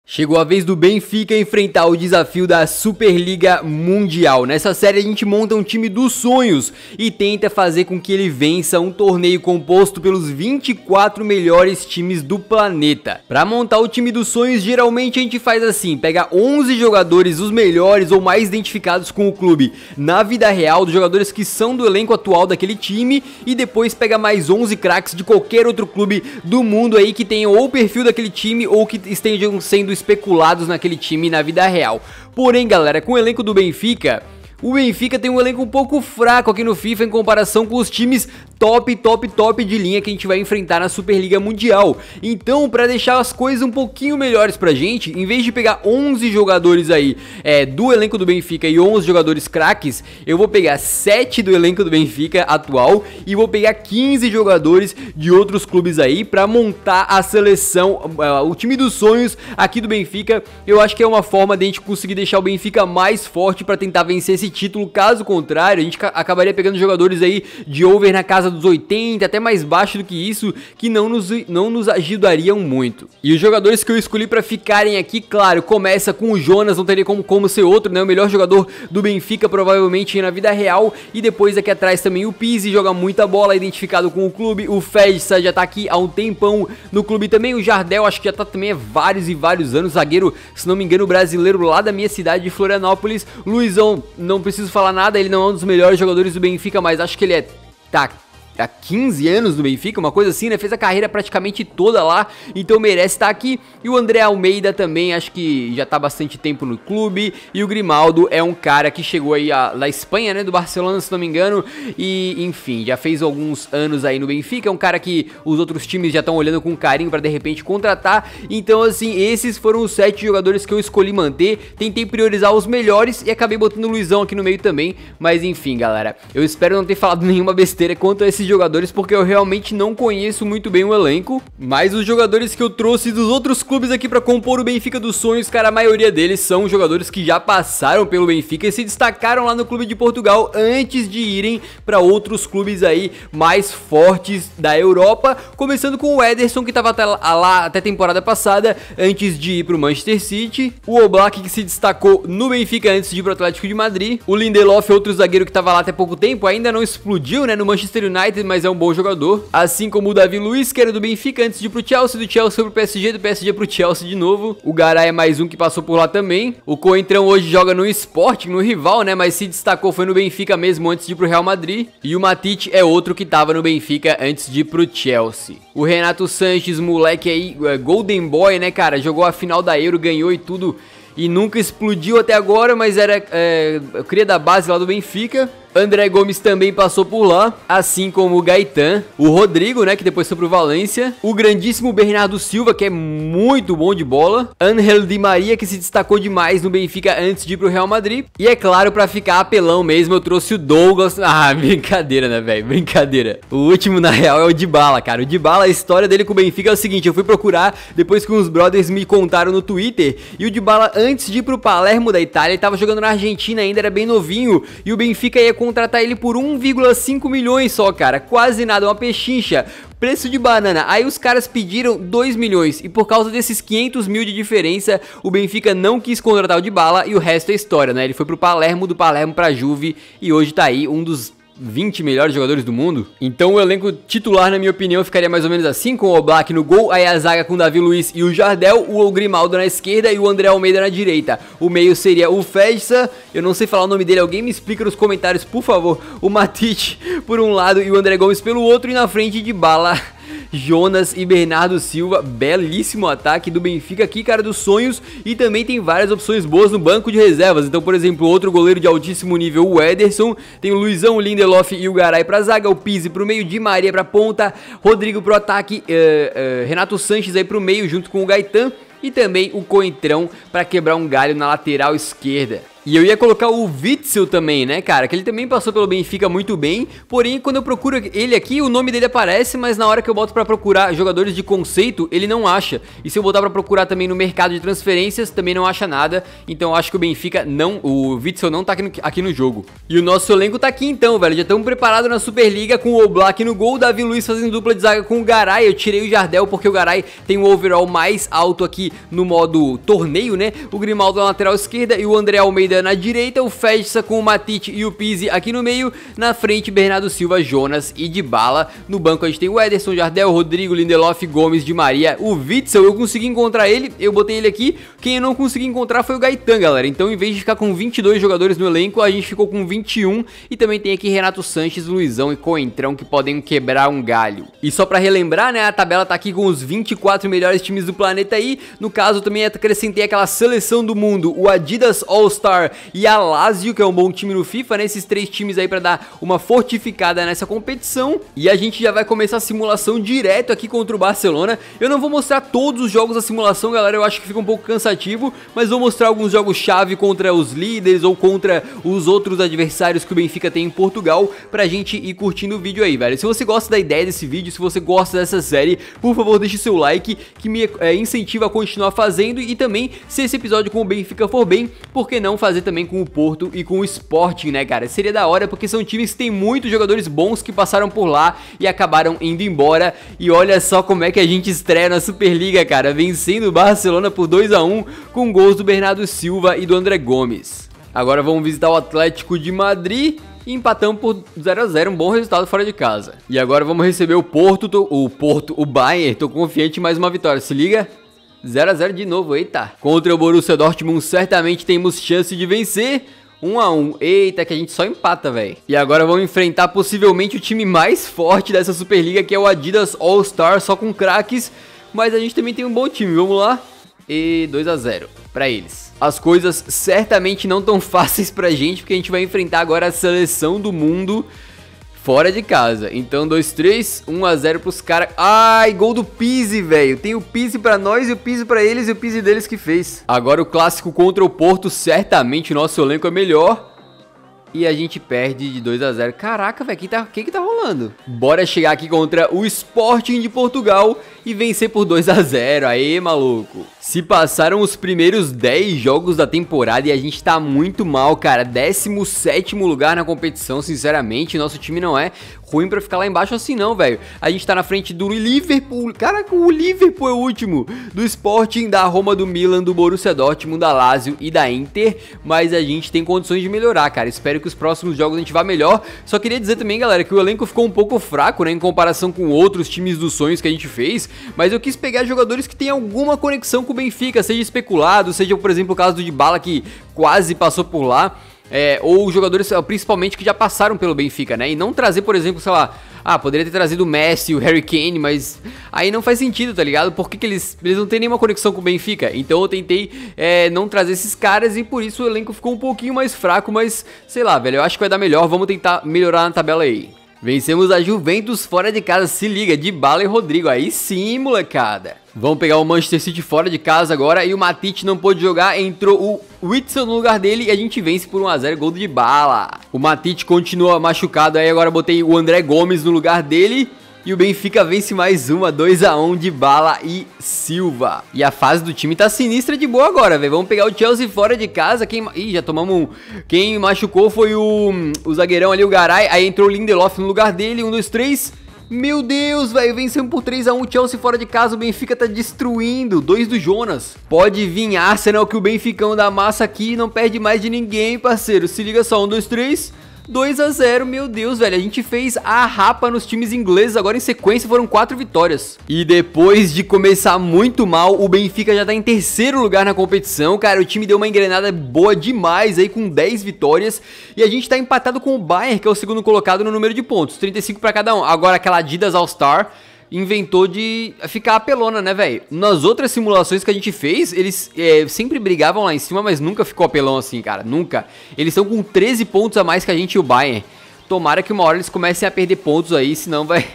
Chegou a vez do Benfica enfrentar o desafio da Superliga Mundial. Nessa série a gente monta um time dos sonhos e tenta fazer com que ele vença um torneio composto pelos 24 melhores times do planeta. Para montar o time dos sonhos, geralmente a gente faz assim, pega 11 jogadores, os melhores ou mais identificados com o clube na vida real, dos jogadores que são do elenco atual daquele time, e depois pega mais 11 craques de qualquer outro clube do mundo aí que tenham ou o perfil daquele time ou que estejam sendo especulados naquele time na vida real. Porém, galera, com o elenco do Benfica, o Benfica tem um elenco um pouco fraco aqui no FIFA em comparação com os times top de linha que a gente vai enfrentar na Superliga Mundial. Então, para deixar as coisas um pouquinho melhores pra gente, em vez de pegar 11 jogadores aí do elenco do Benfica e 11 jogadores craques, eu vou pegar 7 do elenco do Benfica atual e vou pegar 15 jogadores de outros clubes aí pra montar a seleção, o time dos sonhos aqui do Benfica. Eu acho que é uma forma de a gente conseguir deixar o Benfica mais forte pra tentar vencer esse título. Caso contrário, a gente acabaria pegando jogadores aí de over na casa dos 80, até mais baixo do que isso, que não nos ajudariam muito. E os jogadores que eu escolhi pra ficarem aqui, claro, começa com o Jonas, não teria como ser outro, né? O melhor jogador do Benfica provavelmente na vida real. E depois aqui atrás também o Pizzi, joga muita bola, identificado com o clube. O Fedsa já tá aqui há um tempão no clube também. O Jardel acho que já tá também há vários e vários anos, zagueiro, se não me engano, brasileiro lá da minha cidade de Florianópolis. Luizão, não preciso falar nada, ele não é um dos melhores jogadores do Benfica, mas acho que ele há 15 anos do Benfica, uma coisa assim, né? Fez a carreira praticamente toda lá, então merece estar aqui. E o André Almeida também, acho que já tá há bastante tempo no clube. E o Grimaldo é um cara que chegou aí da Espanha, né? Do Barcelona, se não me engano. E, enfim, já fez alguns anos aí no Benfica. É um cara que os outros times já estão olhando com carinho pra de repente contratar. Então, assim, esses foram os 7 jogadores que eu escolhi manter. Tentei priorizar os melhores e acabei botando o Luizão aqui no meio também. Mas, enfim, galera, eu espero não ter falado nenhuma besteira quanto a esses jogadores, porque eu realmente não conheço muito bem o elenco. Mas os jogadores que eu trouxe dos outros clubes aqui pra compor o Benfica dos sonhos, cara, a maioria deles são jogadores que já passaram pelo Benfica e se destacaram lá no clube de Portugal antes de irem pra outros clubes aí mais fortes da Europa. Começando com o Ederson, que tava lá até temporada passada, antes de ir pro Manchester City. O Oblak, que se destacou no Benfica antes de ir pro Atlético de Madrid. O Lindelof, outro zagueiro que tava lá até pouco tempo, ainda não explodiu, né, no Manchester United, mas é um bom jogador. Assim como o Davi Luiz, que era do Benfica antes de ir pro Chelsea, do Chelsea pro PSG, do PSG pro Chelsea de novo. O Garay é mais um que passou por lá também. O Coentrão hoje joga no Sport, no rival, né, mas se destacou foi no Benfica mesmo antes de ir pro Real Madrid. E o Matite é outro que tava no Benfica antes de ir pro Chelsea. O Renato Sanches, moleque aí, Golden Boy, né, cara, jogou a final da Euro, ganhou e tudo, e nunca explodiu até agora, mas era cria da base lá do Benfica. André Gomes também passou por lá, assim como o Gaetan, o Rodrigo, né, que depois foi pro Valência, o grandíssimo Bernardo Silva, que é muito bom de bola, Ángel Di Maria, que se destacou demais no Benfica antes de ir pro Real Madrid, e é claro, pra ficar apelão mesmo, eu trouxe o Douglas. Ah, brincadeira, né, velho, brincadeira. O último, na real, é o Dybala, cara. O Dybala, a história dele com o Benfica é o seguinte, eu fui procurar depois que uns brothers me contaram no Twitter, e o Dybala, antes de ir pro Palermo da Itália, ele tava jogando na Argentina ainda, era bem novinho, e o Benfica ia contratar ele por 1,5 milhões só, cara, quase nada, uma pechincha, preço de banana. Aí os caras pediram 2 milhões e por causa desses 500 mil de diferença, o Benfica não quis contratar o Dybala e o resto é história, né? Ele foi pro Palermo, do Palermo pra Juve e hoje tá aí um dos 20 melhores jogadores do mundo. Então o elenco titular, na minha opinião, ficaria mais ou menos assim, com o Oblak no gol, aí a zaga com o Davi Luiz e o Jardel, o Grimaldo na esquerda e o André Almeida na direita. O meio seria o Fedsa, eu não sei falar o nome dele, alguém me explica nos comentários, por favor. O Matite por um lado e o André Gomes pelo outro, e na frente Dybala, Jonas e Bernardo Silva. Belíssimo ataque do Benfica aqui, cara, dos sonhos. E também tem várias opções boas no banco de reservas. Então, por exemplo, outro goleiro de altíssimo nível, o Ederson. Tem o Luizão, o Lindelof e o Garay pra zaga. O Pizzi pro meio, Di Maria pra ponta, Rodrigo pro ataque, Renato Sanches aí pro meio junto com o Gaetan. E também o Coentrão pra quebrar um galho na lateral esquerda. E eu ia colocar o Witsel também, né, cara, que ele também passou pelo Benfica muito bem, porém, quando eu procuro ele aqui, o nome dele aparece, mas na hora que eu boto pra procurar jogadores de conceito, ele não acha. E se eu botar pra procurar também no mercado de transferências, também não acha nada, então eu acho que o Benfica não, o Witsel não tá aqui no jogo. E o nosso elenco tá aqui então, velho, já estamos preparados na Superliga com o Oblak no gol, o Davi Luiz fazendo dupla de zaga com o Garay. Eu tirei o Jardel porque o Garay tem um overall mais alto aqui no modo torneio, né, o Grimaldo na lateral esquerda e o André Almeida na direita, o Fedsa com o Matite e o Pizzi aqui no meio, na frente Bernardo Silva, Jonas e Dybala. No banco a gente tem o Ederson, Jardel, Rodrigo, Lindelof, Gomes, Di Maria, o Witsel, eu consegui encontrar ele, eu botei ele aqui, quem eu não consegui encontrar foi o Gaetan, galera, então em vez de ficar com 22 jogadores no elenco, a gente ficou com 21, e também tem aqui Renato Sanches, Luizão e Coentrão que podem quebrar um galho. E só pra relembrar, né, a tabela tá aqui com os 24 melhores times do planeta aí, no caso também acrescentei aquela seleção do mundo, o Adidas All-Star e a Lazio, que é um bom time no FIFA, né? Esses 3 times aí pra dar uma fortificada nessa competição. E a gente já vai começar a simulação direto aqui contra o Barcelona. Eu não vou mostrar todos os jogos da simulação, galera, eu acho que fica um pouco cansativo, mas vou mostrar alguns jogos-chave contra os líderes ou contra os outros adversários que o Benfica tem em Portugal, pra gente ir curtindo o vídeo aí, velho. Se você gosta da ideia desse vídeo, se você gosta dessa série, por favor, deixe seu like, que me incentiva a continuar fazendo, e também, se esse episódio com o Benfica for bem, por que não fazer também com o Porto e com o Sporting, né, cara? Seria da hora, porque são times que tem muitos jogadores bons que passaram por lá e acabaram indo embora. E olha só como é que a gente estreia na Superliga, cara, vencendo o Barcelona por 2-1 com gols do Bernardo Silva e do André Gomes. Agora vamos visitar o Atlético de Madrid e empatamos por 0-0, um bom resultado fora de casa. E agora vamos receber o o Bayern, tô confiante em mais uma vitória, se liga. 0-0 de novo, eita. Contra o Borussia Dortmund certamente temos chance de vencer. 1-1, eita, que a gente só empata, velho. E agora vamos enfrentar possivelmente o time mais forte dessa Superliga, que é o Adidas All-Star, só com craques. Mas a gente também tem um bom time, vamos lá. E 2-0 pra eles. As coisas certamente não tão fáceis pra gente, porque a gente vai enfrentar agora a seleção do mundo fora de casa. Então 2-3, 1-0 pros caras. Ai, gol do Pizzi, velho. Tem o Pizzi pra nós e o Pizzi pra eles e o Pizzi deles que fez. Agora o clássico contra o Porto, certamente o nosso elenco é melhor. E a gente perde de 2-0. Caraca, velho, que tá rolando? Bora chegar aqui contra o Sporting de Portugal e vencer por 2-0. Aê, maluco. Se passaram os primeiros 10 jogos da temporada e a gente tá muito mal, cara. 17º lugar na competição, sinceramente. Nosso time não é ruim pra ficar lá embaixo assim não, velho. A gente tá na frente do Liverpool. Caraca, o Liverpool é o último. Do Sporting, da Roma, do Milan, do Borussia Dortmund, da Lazio e da Inter. Mas a gente tem condições de melhorar, cara. Espero que os próximos jogos a gente vá melhor. Só queria dizer também, galera, que o elenco ficou um pouco fraco, né, em comparação com outros times dos sonhos que a gente fez. Mas eu quis pegar jogadores que tem alguma conexão com o Benfica, seja especulado, seja, por exemplo, o caso do Dybala, que quase passou por lá, ou jogadores, principalmente, que já passaram pelo Benfica, né, e não trazer, por exemplo, sei lá, poderia ter trazido o Messi, o Harry Kane, mas aí não faz sentido, tá ligado? Porque que eles não têm nenhuma conexão com o Benfica, então eu tentei não trazer esses caras e por isso o elenco ficou um pouquinho mais fraco, mas, sei lá, velho, eu acho que vai dar melhor, vamos tentar melhorar na tabela aí. Vencemos a Juventus fora de casa, se liga, Dybala e Rodrigo, aí sim, molecada. Vamos pegar o Manchester City fora de casa agora e o Matite não pôde jogar, entrou o Witsel no lugar dele e a gente vence por 1-0, gol do Dybala. O Matite continua machucado aí, agora botei o André Gomes no lugar dele. E o Benfica vence mais uma, 2-1 de Dybala e Silva. E a fase do time tá sinistra de boa agora, velho. Vamos pegar o Chelsea fora de casa. Ih, já tomamos um. Quem machucou foi o zagueirão ali, o Garay. Aí entrou o Lindelof no lugar dele. 1, 2, 3. Meu Deus, velho. Vencemos por 3-1. Chelsea fora de casa. O Benfica tá destruindo. 2 do Jonas. Pode vir Arsenal, que o Benficão da massa aqui não perde mais de ninguém, parceiro. Se liga só. 1, 2, 3. 2-0, meu Deus, velho, a gente fez a rapa nos times ingleses, agora em sequência foram 4 vitórias. E depois de começar muito mal, o Benfica já tá em 3º lugar na competição, cara, o time deu uma engrenada boa demais aí com 10 vitórias. E a gente tá empatado com o Bayern, que é o 2º colocado no número de pontos, 35 pra cada um. Agora aquela Adidas All-Star inventou de ficar apelona, né, velho? Nas outras simulações que a gente fez, eles sempre brigavam lá em cima, mas nunca ficou apelão assim, cara, nunca. Eles estão com 13 pontos a mais que a gente e o Bayern. Tomara que uma hora eles comecem a perder pontos aí, senão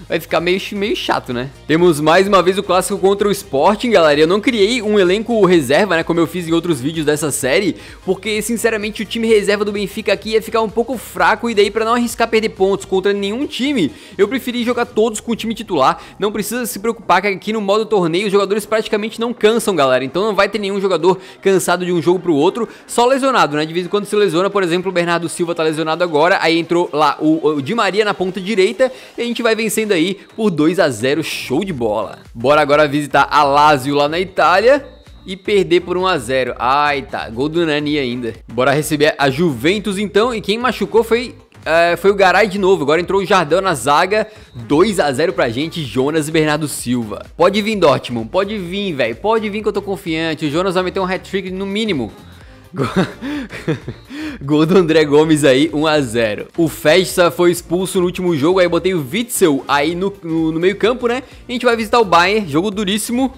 vai ficar meio chato, né? Temos mais uma vez o clássico contra o Sporting, galera. Eu não criei um elenco reserva, né, como eu fiz em outros vídeos dessa série, porque, sinceramente, o time reserva do Benfica aqui ia ficar um pouco fraco, e daí, pra não arriscar perder pontos contra nenhum time, eu preferi jogar todos com o time titular. Não precisa se preocupar que aqui no modo torneio os jogadores praticamente não cansam, galera. Então não vai ter nenhum jogador cansado de um jogo pro outro, só lesionado, né? De vez em quando se lesiona, por exemplo, o Bernardo Silva tá lesionado agora, aí entrou lá o Di Maria na ponta direita, e a gente vai vencendo aí por 2-0, show de bola. Bora agora visitar a Lazio lá na Itália e perder por 1-0. Ai, tá, gol do Nani ainda. Bora receber a Juventus então, e quem machucou foi o Garay de novo. Agora entrou o Jardel na zaga. 2-0 pra gente, Jonas e Bernardo Silva. Pode vir, Dortmund, pode vir, velho, pode vir que eu tô confiante. O Jonas vai meter um hat-trick no mínimo. Gol do André Gomes aí, 1-0. O Festa foi expulso no último jogo, aí eu botei o Witzel aí no meio campo, né? A gente vai visitar o Bayern, jogo duríssimo.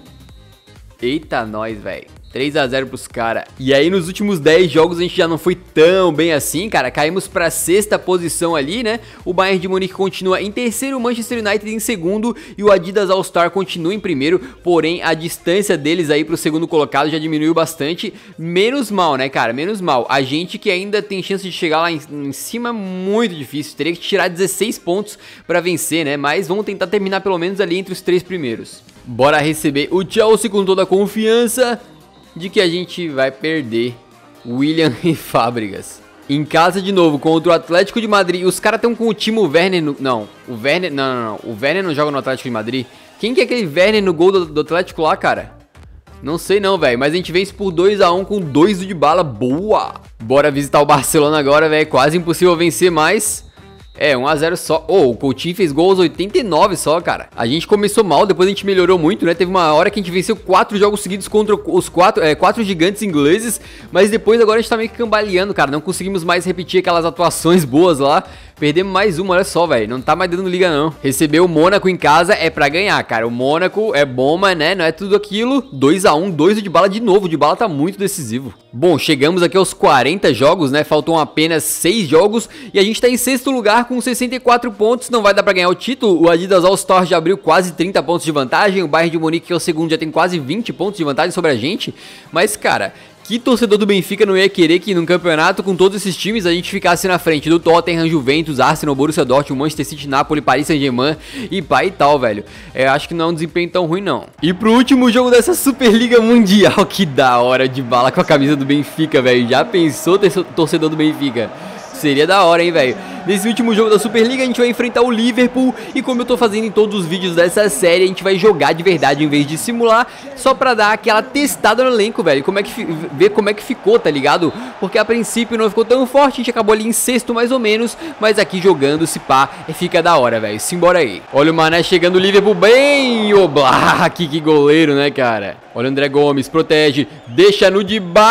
Eita, nós, velho. 3-0 pros caras. E aí nos últimos 10 jogos a gente já não foi tão bem assim, cara. Caímos pra 6ª posição ali, né? O Bayern de Munique continua em terceiro, o Manchester United em segundo e o Adidas All-Star continua em primeiro. Porém, a distância deles aí pro segundo colocado já diminuiu bastante. Menos mal, né, cara? Menos mal. A gente que ainda tem chance de chegar lá em cima é muito difícil. Teria que tirar 16 pontos pra vencer, né? Mas vamos tentar terminar pelo menos ali entre os 3 primeiros. Bora receber o Chelsea com toda a confiança de que a gente vai perder. William e Fábricas em casa de novo contra o Atlético de Madrid. Os caras estão com o Timo Werner no... Não, o Werner... Não. O Werner não joga no Atlético de Madrid. Quem que é aquele Werner no gol do Atlético lá, cara? Não sei não, velho. Mas a gente vence por 2-1 com 2 do Dybala. Boa! Bora visitar o Barcelona agora, velho. Quase impossível vencer mais. 1-0 só. O Coutinho fez gol aos 89 só, cara. A gente começou mal, depois a gente melhorou muito, né? Teve uma hora que a gente venceu 4 jogos seguidos contra os 4 gigantes ingleses. Mas depois agora a gente tá meio que cambaleando, cara. Não conseguimos mais repetir aquelas atuações boas lá. Perdemos mais uma, olha só, velho. Não tá mais dando liga, não. Receber o Mônaco em casa é pra ganhar, cara. O Mônaco é bom, mas, né, não é tudo aquilo. 2-1, 2 do Dybala de novo. O Dybala tá muito decisivo. Bom, chegamos aqui aos 40 jogos, né? Faltam apenas 6 jogos. E a gente tá em 6º lugar com 64 pontos. Não vai dar pra ganhar o título. O Adidas All-Star já abriu quase 30 pontos de vantagem. O Bayern de Munique, que é o segundo, já tem quase 20 pontos de vantagem sobre a gente. Mas, cara... Que torcedor do Benfica não ia querer que num campeonato com todos esses times a gente ficasse na frente do Tottenham, Juventus, Arsenal, Borussia Dortmund, Manchester City, Napoli, Paris Saint-Germain e pá e tal, velho. Acho que não é um desempenho tão ruim, não. E pro último jogo dessa Superliga Mundial, que da hora, de bala com a camisa do Benfica, velho. Já pensou, torcedor do Benfica? Seria da hora, hein, velho. Nesse último jogo da Superliga a gente vai enfrentar o Liverpool. E como eu tô fazendo em todos os vídeos dessa série, a gente vai jogar de verdade em vez de simular, só pra dar aquela testada no elenco, velho. Ver como é que ficou, tá ligado? Porque a princípio não ficou tão forte, a gente acabou ali em 6º mais ou menos. Mas aqui jogando, se pá, fica da hora, velho. Simbora aí. Olha o Mané chegando, o Liverpool bem. Oblak, que goleiro, né, cara? Olha o André Gomes, protege, deixa no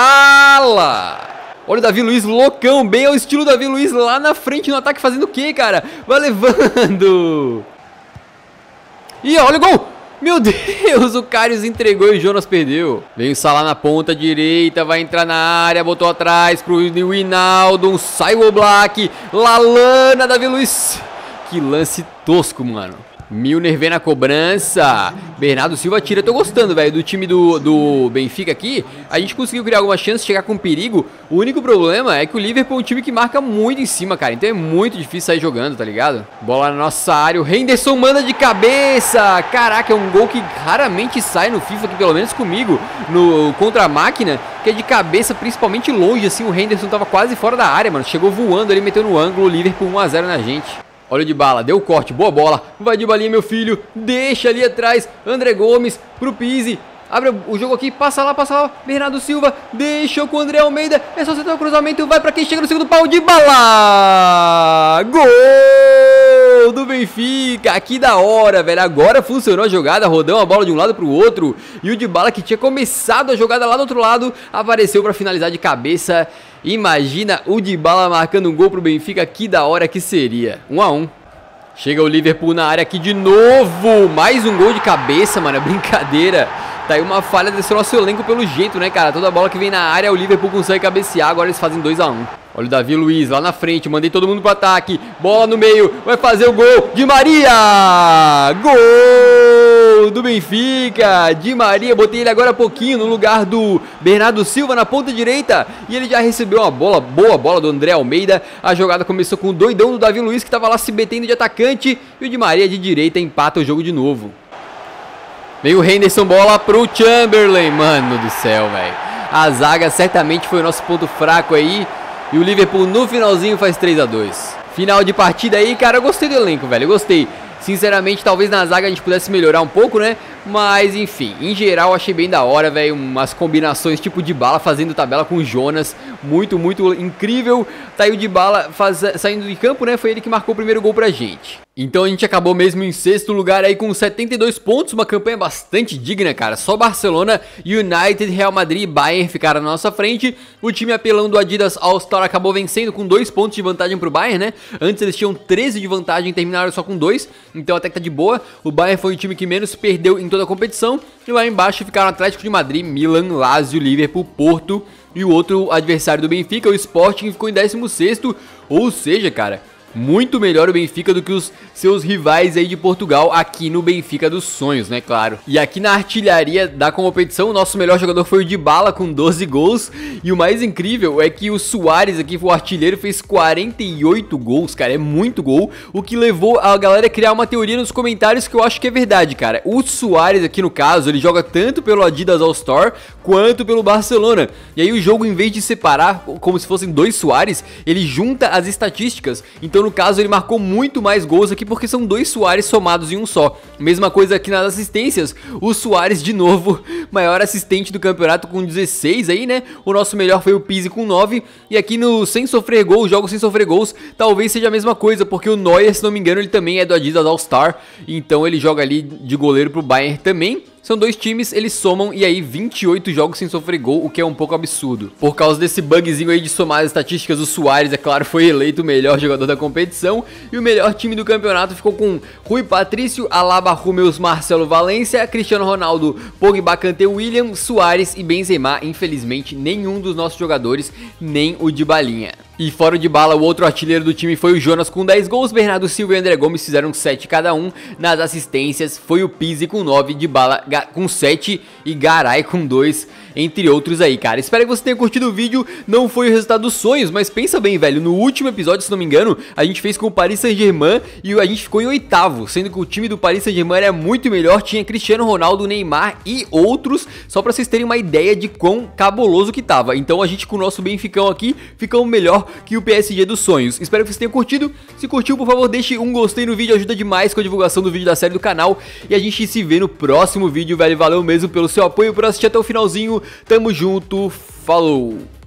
Dybala. Olha o Davi Luiz loucão, bem ao estilo Davi Luiz lá na frente no ataque, fazendo o quê, cara? Vai levando. E olha o gol. Meu Deus, o Karius entregou e o Jonas perdeu. Vem o Salah na ponta direita, vai entrar na área, botou atrás pro Wijnaldum, sai o Oblak, Lalana, Davi Luiz. Que lance tosco, mano. Milner vem na cobrança. Bernardo Silva tira. Tô gostando, velho, do time do Benfica aqui. A gente conseguiu criar algumas chances, chegar com perigo. O único problema é que o Liverpool é um time que marca muito em cima, cara. Então é muito difícil sair jogando, tá ligado? Bola na nossa área. O Henderson manda de cabeça. Caraca, é um gol que raramente sai no FIFA, aqui pelo menos comigo, contra a máquina, que é de cabeça, principalmente longe, assim. O Henderson tava quase fora da área, mano. Chegou voando ali, meteu no ângulo. O Liverpool 1-0 na gente. Olha o Dybala, deu o corte, boa bola. Vai Dybalinha, meu filho. Deixa ali atrás. André Gomes pro Pizzi. Abre o jogo aqui, passa lá. Bernardo Silva, deixou com o André Almeida. É só acertar o cruzamento, vai pra quem chega no segundo pau. Dybala! Gol do Benfica, que da hora, velho. Agora funcionou a jogada, rodou a bola de um lado pro outro. E o Dybala, que tinha começado a jogada lá do outro lado, apareceu pra finalizar de cabeça. Imagina o Dybala marcando um gol pro Benfica, que da hora que seria. 1-1. Chega o Liverpool na área aqui de novo. Mais um gol de cabeça, mano, é brincadeira. Tá aí uma falha desse nosso elenco pelo jeito, né, cara? Toda bola que vem na área, o Liverpool consegue cabecear, agora eles fazem 2-1. Olha o Davi Luiz lá na frente, mandei todo mundo pro ataque, bola no meio, vai fazer o gol, Di Maria! Gol do Benfica, Di Maria, botei ele agora há pouquinho no lugar do Bernardo Silva na ponta direita, e ele já recebeu uma boa bola do André Almeida. A jogada começou com o doidão do Davi Luiz, que tava lá se metendo de atacante, e o Di Maria de direita empata o jogo de novo. Vem o Henderson, bola pro Chamberlain, mano do céu, velho. A zaga certamente foi o nosso ponto fraco aí. E o Liverpool no finalzinho faz 3 a 2. Final de partida aí, cara, eu gostei do elenco, velho, eu gostei. Sinceramente, talvez na zaga a gente pudesse melhorar um pouco, né? Mas, enfim, em geral, achei bem da hora, velho. Umas combinações tipo Dybala fazendo tabela com o Jonas. Muito, muito incrível. Tá aí o Dybala saindo de campo, né? Foi ele que marcou o primeiro gol pra gente. Então a gente acabou mesmo em 6º lugar aí com 72 pontos. Uma campanha bastante digna, cara. Só Barcelona, United, Real Madrid e Bayern ficaram na nossa frente. O time apelão do Adidas All-Star acabou vencendo com 2 pontos de vantagem pro Bayern, né? Antes eles tinham 13 de vantagem e terminaram só com 2. Então até que tá de boa. O Bayern foi o time que menos perdeu em toda a competição. E lá embaixo ficaram Atlético de Madrid, Milan, Lazio, Liverpool, Porto e o outro adversário do Benfica, o Sporting, ficou em 16º. Ou seja, cara, muito melhor o Benfica do que os seus rivais aí de Portugal, aqui no Benfica dos sonhos, né, claro. E aqui na artilharia da competição, o nosso melhor jogador foi o Dybala com 12 gols. E o mais incrível é que o Suárez aqui, o artilheiro, fez 48 gols, cara, é muito gol. O que levou a galera a criar uma teoria nos comentários que eu acho que é verdade, cara. O Suárez aqui no caso, ele joga tanto pelo Adidas All-Star quanto pelo Barcelona. E aí o jogo, em vez de separar como se fossem 2 Suárez, ele junta as estatísticas. Então no caso ele marcou muito mais gols aqui porque são 2 Suárez somados em um só. Mesma coisa aqui nas assistências, o Suárez de novo, maior assistente do campeonato com 16 aí, né? O nosso melhor foi o Pizzi com 9. E aqui no sem sofrer gols, jogos sem sofrer gols, talvez seja a mesma coisa, porque o Neuer, se não me engano, ele também é do Adidas All-Star. Então ele joga ali de goleiro pro Bayern também. São 2 times, eles somam e aí 28 jogos sem sofrer gol, o que é um pouco absurdo. Por causa desse bugzinho aí de somar as estatísticas, o Suárez, é claro, foi eleito o melhor jogador da competição. E o melhor time do campeonato ficou com Rui Patrício, Alaba, Hummels, Marcelo, Valência, Cristiano Ronaldo, Pogba, Kanté, William, Suárez e Benzema. Infelizmente, nenhum dos nossos jogadores, nem o Dybalinha. E fora o Dybala, o outro artilheiro do time foi o Jonas com 10 gols, Bernardo Silva e André Gomes fizeram 7 cada um. Nas assistências foi o Pizzi com 9, Dybala com 7 e Garay com 2, entre outros aí, cara. Espero que você tenha curtido o vídeo. Não foi o resultado dos sonhos, mas pensa bem, velho, no último episódio, se não me engano, a gente fez com o Paris Saint-Germain e a gente ficou em 8º, sendo que o time do Paris Saint-Germain era muito melhor, tinha Cristiano Ronaldo, Neymar e outros, só pra vocês terem uma ideia de quão cabuloso que tava. Então a gente com o nosso Benficão aqui ficou melhor que o PSG dos sonhos. Espero que vocês tenham curtido. Se curtiu, por favor, deixe um gostei no vídeo, ajuda demais com a divulgação do vídeo da série do canal. E a gente se vê no próximo vídeo, velho. Valeu mesmo pelo seu apoio, por assistir até o finalzinho. Tamo junto, falou!